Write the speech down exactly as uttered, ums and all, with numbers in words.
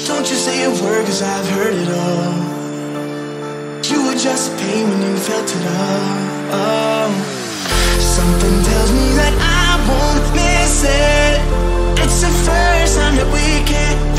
Don't you say a word, cause I've heard it all. You were just pain when you felt it all. Oh. Something tells me that I won't miss it. It's the first time that we can't